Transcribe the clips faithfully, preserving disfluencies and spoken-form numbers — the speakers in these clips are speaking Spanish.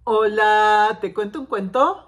Hola, ¿te cuento un cuento?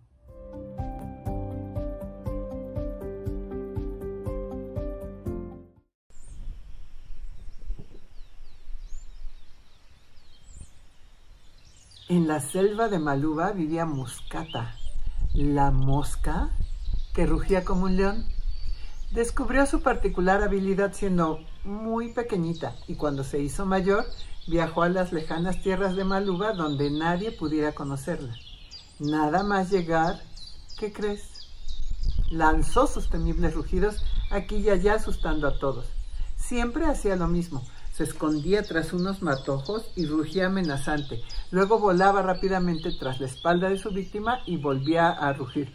En la selva de Maluba vivía Muscata, la mosca que rugía como un león. Descubrió su particular habilidad siendo muy pequeñita y cuando se hizo mayor viajó a las lejanas tierras de Maluba donde nadie pudiera conocerla. Nada más llegar, ¿qué crees? Lanzó sus temibles rugidos aquí y allá asustando a todos. Siempre hacía lo mismo. Se escondía tras unos matojos y rugía amenazante. Luego volaba rápidamente tras la espalda de su víctima y volvía a rugir.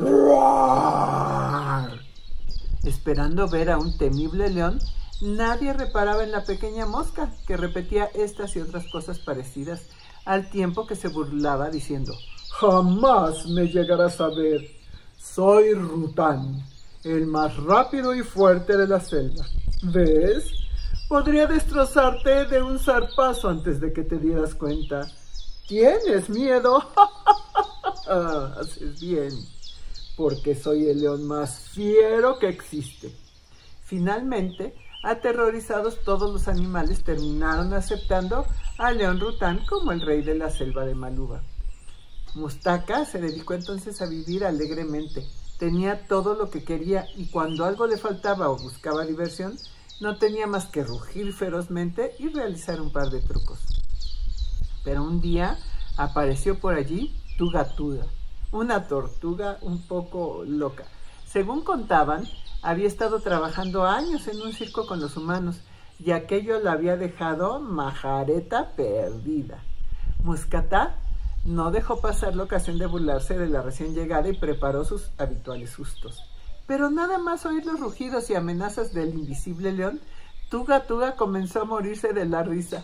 ¡Roar! Esperando ver a un temible león, nadie reparaba en la pequeña mosca que repetía estas y otras cosas parecidas, al tiempo que se burlaba diciendo: «Jamás me llegarás a ver. Soy Rután, el más rápido y fuerte de la selva. ¿Ves? Podría destrozarte de un zarpazo antes de que te dieras cuenta. ¿Tienes miedo? Haces bien, porque soy el león más fiero que existe». Finalmente, aterrorizados, todos los animales terminaron aceptando al león Rután como el rey de la selva de Maluba. Mustaka se dedicó entonces a vivir alegremente. Tenía todo lo que quería y cuando algo le faltaba o buscaba diversión, no tenía más que rugir ferozmente y realizar un par de trucos. Pero un día apareció por allí Tuga Tuga, una tortuga un poco loca. Según contaban, había estado trabajando años en un circo con los humanos y aquello la había dejado majareta perdida. Muscata no dejó pasar la ocasión de burlarse de la recién llegada y preparó sus habituales sustos. Pero nada más oír los rugidos y amenazas del invisible león, Tuga Tuga comenzó a morirse de la risa.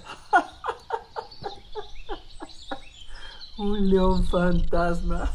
Un león fantasma.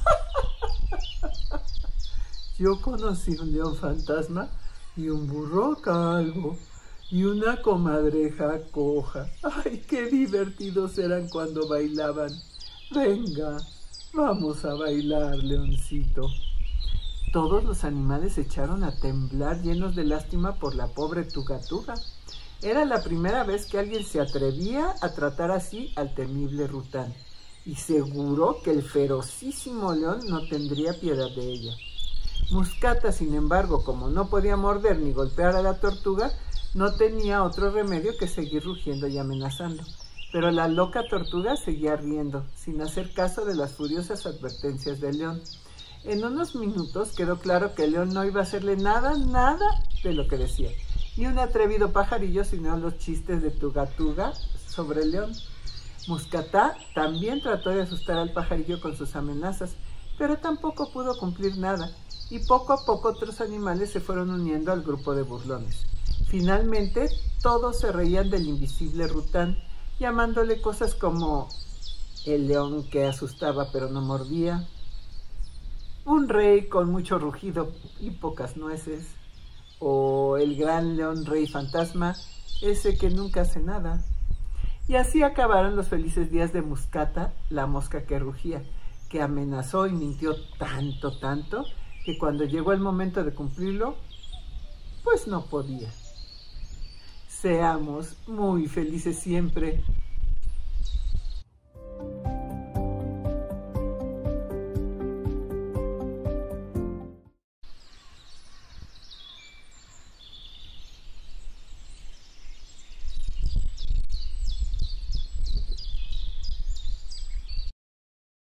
Yo conocí un león fantasma y un burro calvo y una comadreja coja. ¡Ay, qué divertidos eran cuando bailaban! Venga, vamos a bailar, leoncito. Todos los animales se echaron a temblar llenos de lástima por la pobre Tuga Tuga. Era la primera vez que alguien se atrevía a tratar así al temible Rután, y seguro que el ferocísimo león no tendría piedad de ella. Muscata, sin embargo, como no podía morder ni golpear a la tortuga, no tenía otro remedio que seguir rugiendo y amenazando. Pero la loca tortuga seguía riendo, sin hacer caso de las furiosas advertencias del león. En unos minutos quedó claro que el león no iba a hacerle nada, nada de lo que decía. Y un atrevido pajarillo siguió los chistes de Tuga Tuga sobre el león. Muscata también trató de asustar al pajarillo con sus amenazas, pero tampoco pudo cumplir nada, y poco a poco otros animales se fueron uniendo al grupo de burlones. Finalmente, todos se reían del invisible Rután, llamándole cosas como el león que asustaba pero no mordía, un rey con mucho rugido y pocas nueces, o el gran león rey fantasma, ese que nunca hace nada. Y así acabaron los felices días de Muscata, la mosca que rugía, que amenazó y mintió tanto, tanto, que cuando llegó el momento de cumplirlo, pues no podía. Seamos muy felices siempre.